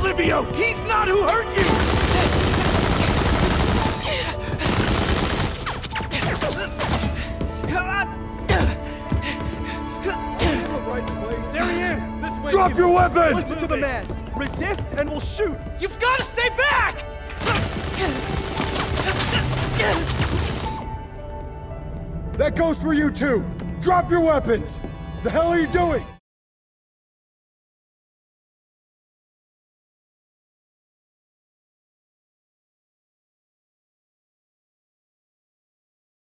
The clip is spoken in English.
Livio! He's not who hurt you! There he is! This way! Drop your weapon! Listen to the man! Resist and we'll shoot! You've got to stay back! That goes for you too! Drop your weapons! The hell are you doing?